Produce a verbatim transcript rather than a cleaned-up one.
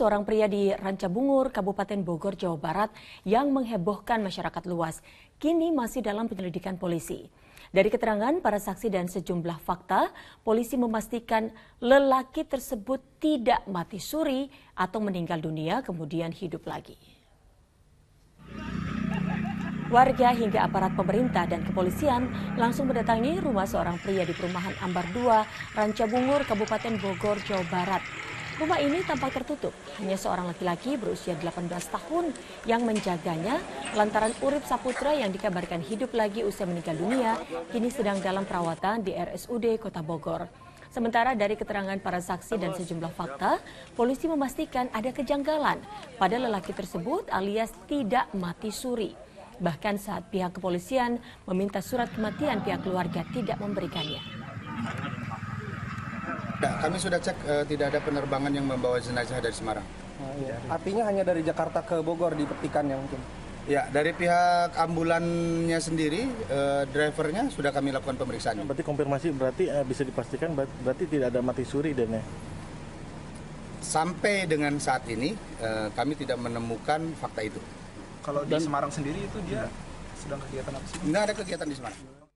Seorang pria di Rancabungur, Kabupaten Bogor, Jawa Barat yang menghebohkan masyarakat luas kini masih dalam penyelidikan polisi. Dari keterangan para saksi dan sejumlah fakta, polisi memastikan lelaki tersebut tidak mati suri atau meninggal dunia kemudian hidup lagi. Warga hingga aparat pemerintah dan kepolisian langsung mendatangi rumah seorang pria di perumahan Ambar dua, Rancabungur, Kabupaten Bogor, Jawa Barat. Rumah ini tampak tertutup, hanya seorang laki-laki berusia delapan belas tahun yang menjaganya lantaran Urip Saputra yang dikabarkan hidup lagi usai meninggal dunia kini sedang dalam perawatan di R S U D Kota Bogor. Sementara dari keterangan para saksi dan sejumlah fakta, polisi memastikan ada kejanggalan pada lelaki tersebut alias tidak mati suri. Bahkan saat pihak kepolisian meminta surat kematian, pihak keluarga tidak memberikannya. Kami sudah cek uh, tidak ada penerbangan yang membawa jenazah dari Semarang. Nah, iya. Artinya hanya dari Jakarta ke Bogor dipetikan ya mungkin? Ya, dari pihak ambulannya sendiri, uh, drivernya sudah kami lakukan pemeriksaan. Berarti konfirmasi berarti uh, bisa dipastikan berarti tidak ada mati suri dan ya? Sampai dengan saat ini uh, kami tidak menemukan fakta itu. Kalau di Semarang sendiri itu dia sedang kegiatan apa sih? Nggak ada kegiatan di Semarang.